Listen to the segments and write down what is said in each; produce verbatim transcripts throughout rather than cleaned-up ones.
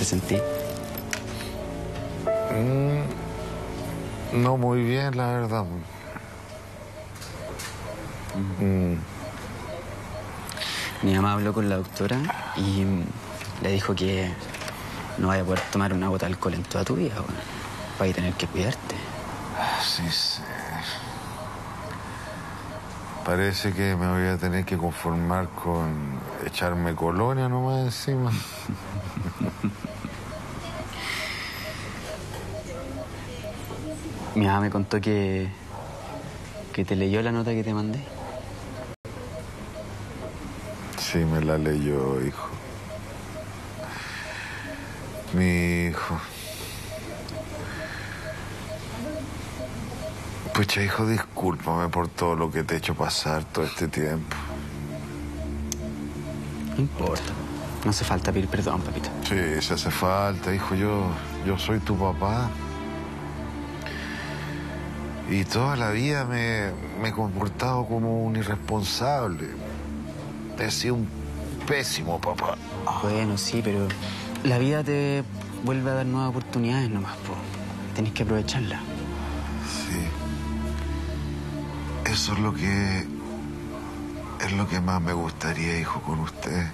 te sentís? Mm, no muy bien, la verdad. Mm. Mi mamá habló con la doctora y le dijo que no vaya a poder tomar una gota de alcohol en toda tu vida, bueno. Vas a tener que cuidarte. Sí, sí. Parece que me voy a tener que conformar con echarme colonia nomás encima. Mi mamá me contó que, que te leyó la nota que te mandé. Sí, me la leyó, hijo. Mi hijo. Pucha, hijo, discúlpame por todo lo que te he hecho pasar todo este tiempo. No importa. No hace falta pedir perdón, papito. Sí, si hace falta, hijo. Yo, yo soy tu papá. Y toda la vida me, me he comportado como un irresponsable. He sido un pésimo papá. Bueno, sí, pero la vida te vuelve a dar nuevas oportunidades nomás, po. Tenés que aprovecharla. Sí. Eso es lo que... es lo que más me gustaría, hijo, con usted.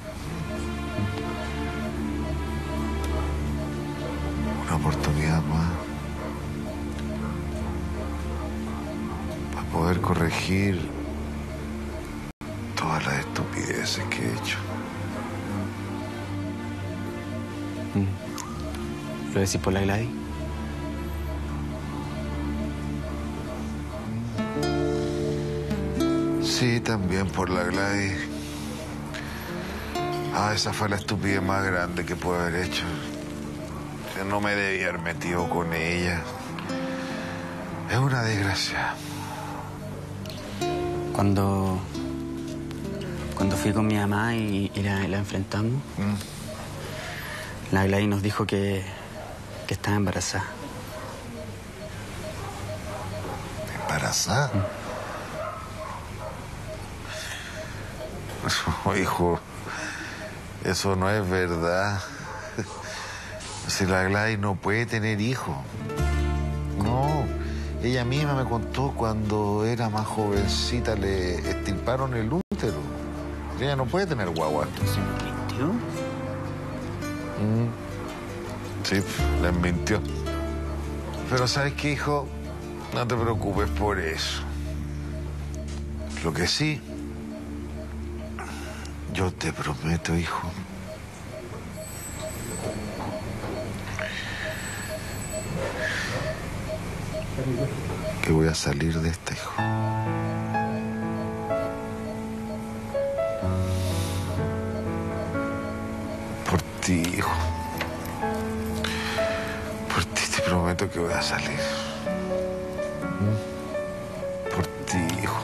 Una oportunidad más. Para poder corregir todas las estupideces que he hecho. Mm. ¿Lo decís por la Gladys? Sí, también por la Gladys. Ah, esa fue la estupidez más grande que pude haber hecho. Yo no me debía haber metido con ella. Es una desgracia. Cuando... Cuando fui con mi mamá y, y la, la enfrentamos, mm. la Gladys nos dijo que, que estaba embarazada. ¿Embarazada? Mm. Oh, hijo, eso no es verdad. Si la Gladys no puede tener hijos. No, ella misma me contó cuando era más jovencita le extirparon el útero. Ella no puede tener guagua. ¿Se mintió? Mm. Sí, les mintió. Pero ¿sabes qué, hijo? No te preocupes por eso. Lo que sí... yo te prometo, hijo, que voy a salir de esta, hijo. Por ti, hijo. Por ti te prometo que voy a salir. Por ti, hijo.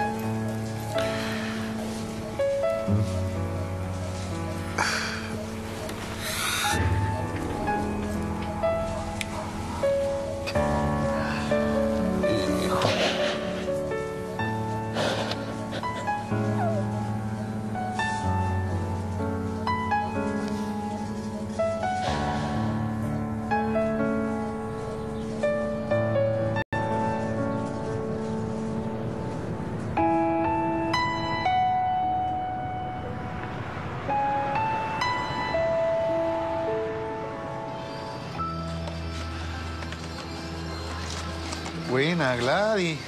Buena, Gladys.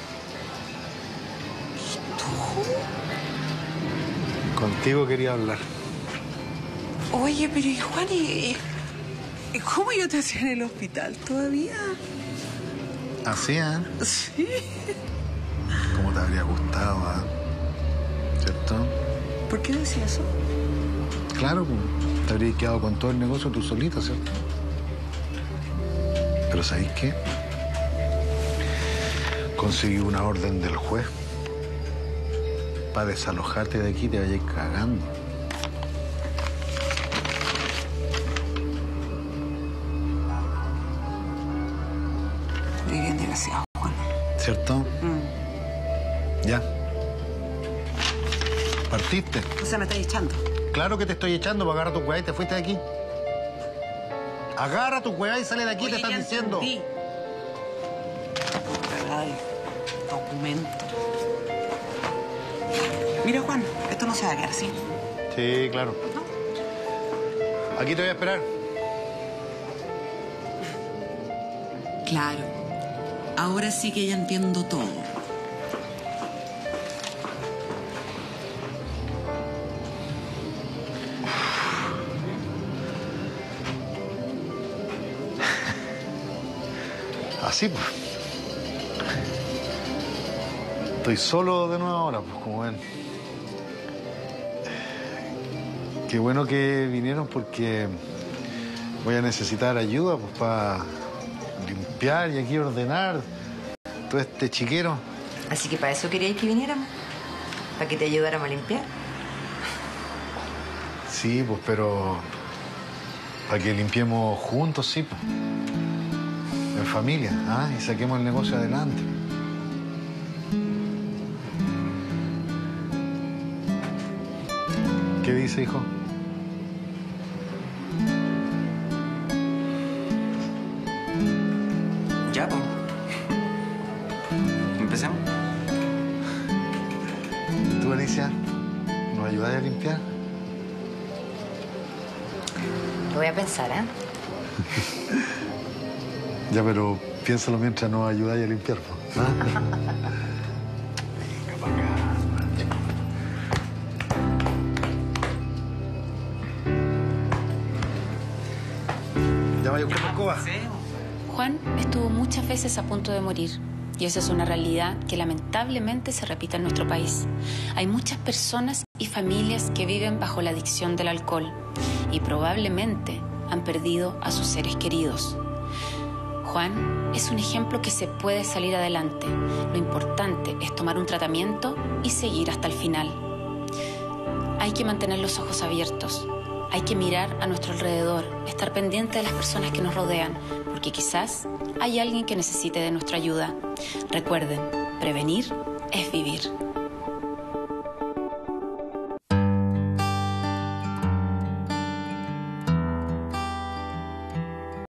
¿Tú? Contigo quería hablar. Oye, pero ¿y Juan? ¿Y, y cómo yo te hacía en el hospital todavía? ¿Así, eh? Sí. ¿Cómo te habría gustado, eh? ¿Cierto? ¿Por qué decía eso? Claro, pues, te habrías quedado con todo el negocio tú solita, ¿cierto? Pero ¿sabéis qué? Conseguí una orden del juez para desalojarte de aquí y te vayas cagando. Muy bien, desgraciado, Juan. ¿Cierto? Mm. Ya. ¿Partiste? O sea, me estás echando. Claro que te estoy echando para agarrar tu weá y te fuiste de aquí. Agarra tu hueá y sale de aquí, Oye, te están ya diciendo. entendí. Ay, documento. Mira, Juan, esto no se va a quedar así. Sí, claro. Aquí te voy a esperar. Claro. Ahora sí que ya entiendo todo. Así, pues. Estoy solo de nuevo ahora, pues, como ven. Qué bueno que vinieron porque voy a necesitar ayuda, pues, para limpiar y aquí ordenar todo este chiquero. Así que para eso queríais que viniéramos, para que te ayudáramos a limpiar. Sí, pues, pero para que limpiemos juntos, sí, pues. En familia, ¿ah? Y saquemos el negocio adelante. ¿Qué dice, hijo? Ya, pues. Empecemos. ¿Tú, Alicia, nos ayudas a limpiar? Lo voy a pensar, ¿eh? Ya, pero piénsalo mientras nos ayudáis a limpiar, pues. ¿Ah? Ya vaya a buscar la escoba. Juan estuvo muchas veces a punto de morir y esa es una realidad que lamentablemente se repite en nuestro país. Hay muchas personas y familias que viven bajo la adicción del alcohol y probablemente han perdido a sus seres queridos. Juan es un ejemplo que se puede salir adelante. Lo importante es tomar un tratamiento y seguir hasta el final. Hay que mantener los ojos abiertos. Hay que mirar a nuestro alrededor, estar pendiente de las personas que nos rodean, porque quizás hay alguien que necesite de nuestra ayuda. Recuerden, prevenir es vivir.